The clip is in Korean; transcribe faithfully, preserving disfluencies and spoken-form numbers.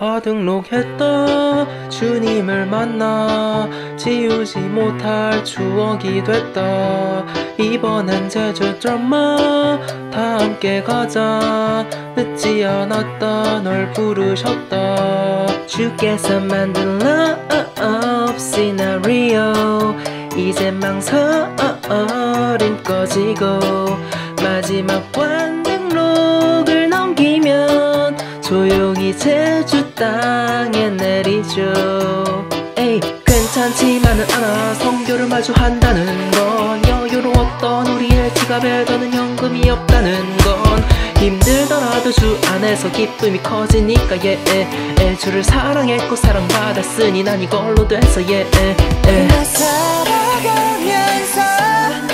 거듭록했다. 주님을 만나 지우지 못할 추억이 됐다. 이번엔 제주 드라마 다 함께 가자. 늦지 않았다. 널 부르셨다. 주께서 만든 love 시나리오 이제 망설임 꺼지고 마지막 완등록을 넘기면 조용히 제주 땅에 내리죠. 에이 괜찮지만은 않아. 성교를 마주한다는 건 여유로웠던 우리의 지갑에 더는 현금이 없다는 건 힘들더라도 주 안에서 기쁨이 커지니까 예 예, 예. 주를 사랑했고 사랑받았으니 난 이걸로 돼서 예 예, 예. 나 살아가면서